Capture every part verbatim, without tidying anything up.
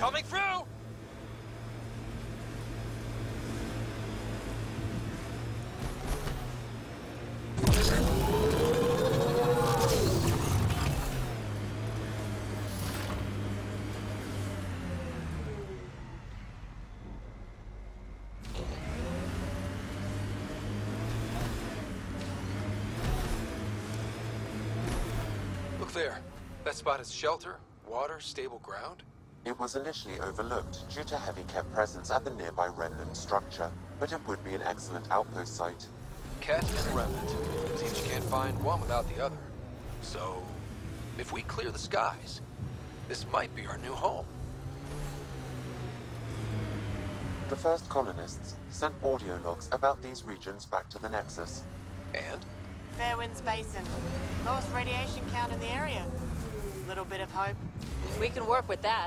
Coming through! Look there. That spot is shelter, water, stable ground. It was initially overlooked due to heavy Kett presence at the nearby remnant structure, but it would be an excellent outpost site. Kett and remnant. Seems you can't find one without the other. So, if we clear the skies, this might be our new home. The first colonists sent audio logs about these regions back to the Nexus. And? Fairwinds Basin. Lowest radiation count in the area. Little bit of hope. We can work with that.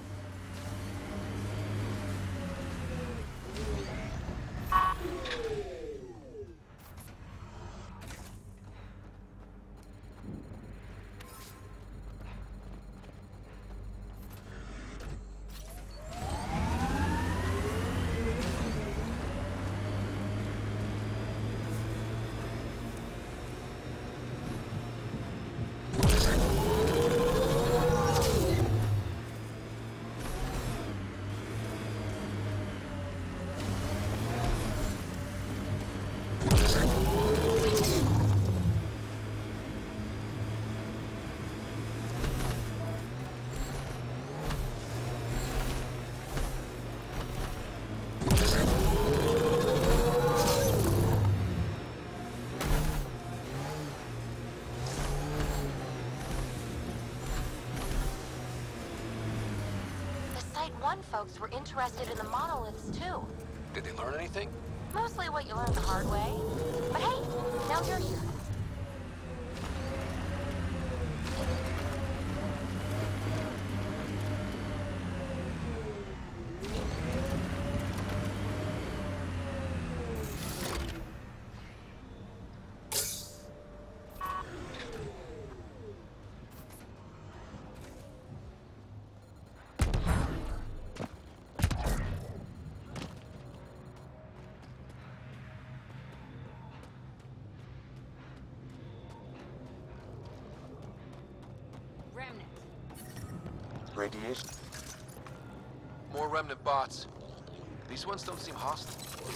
One folks were interested in the monoliths too. Did they learn anything? Mostly what you learn the hard way. But hey, now you're here. Radiation. More remnant bots. These ones don't seem hostile.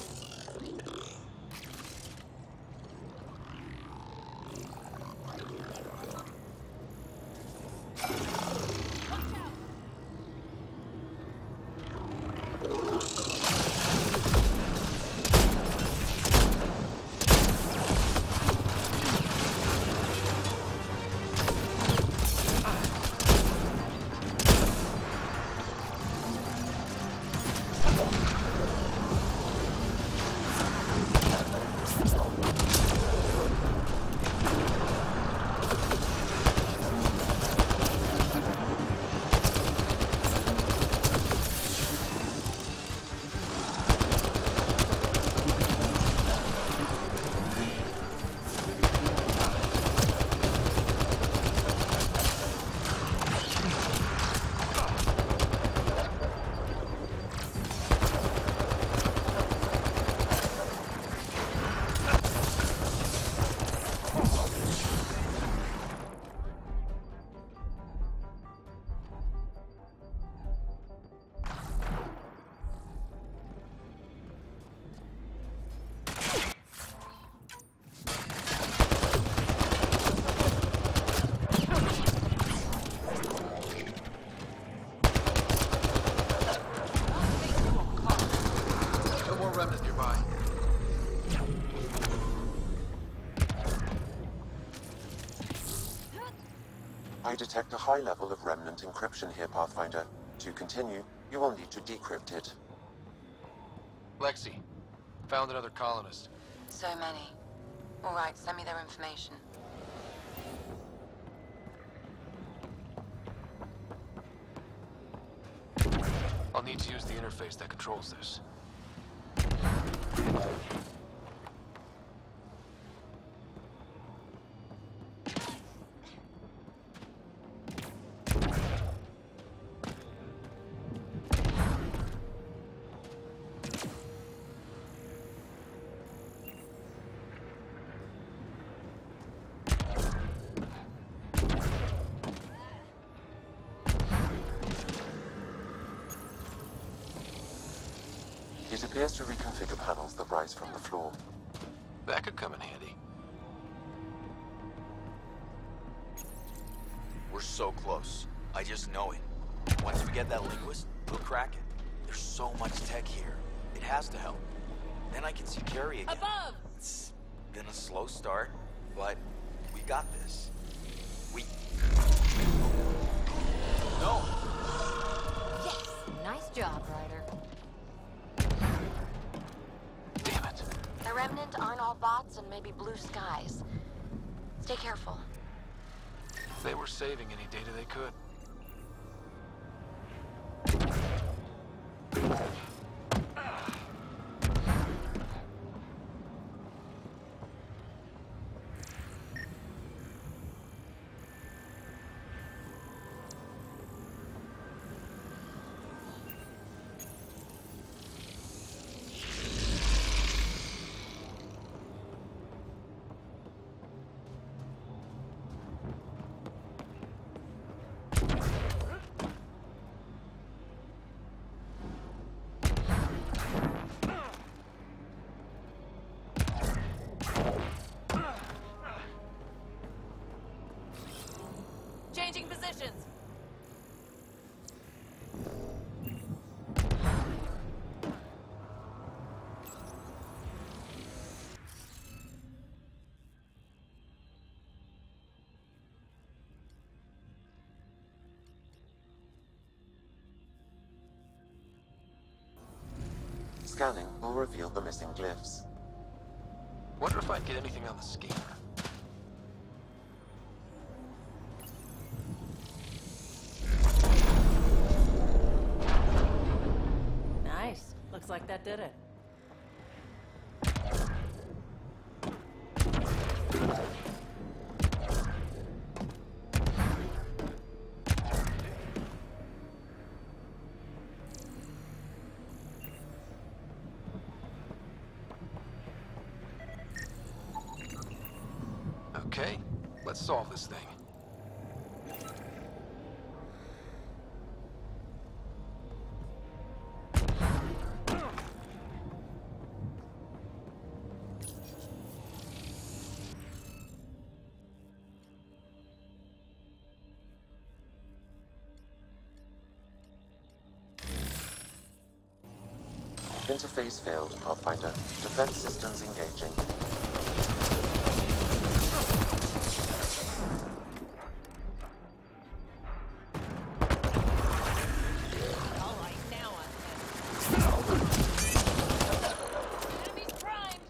I detect a high level of remnant encryption here, Pathfinder. To continue, you will need to decrypt it. Lexi, found another colonist. So many. All right, send me their information. I'll need to use the interface that controls this. It appears to reconfigure panels that rise from the floor. That could come in handy. We're so close. I just know it. Once we get that linguist, we'll crack it. There's so much tech here. It has to help. Then I can see Carrie again. Above! It's been a slow start, but we got this. We... No! Yes! Nice job, Ryder. Damn it. The Remnant aren't all bots and maybe blue skies. Stay careful. They were saving any data they could. Changing positions. Scanning will reveal the missing glyphs. Wonder if I'd get anything on the scanner. Nice. Looks like that did it. Okay, let's solve this thing. Interface failed, Pathfinder. Defense systems engaging. All right, now I'm Enemies primed.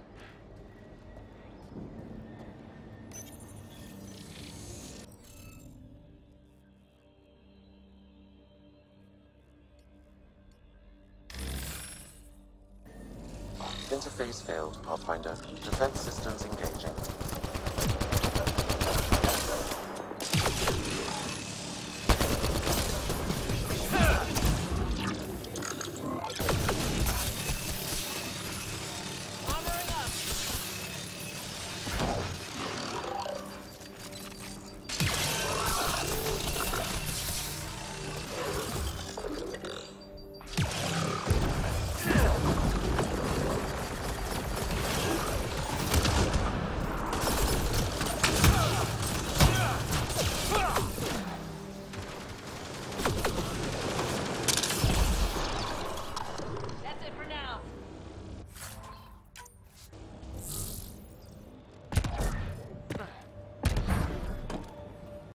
Interface failed, Pathfinder. Defense systems engaging.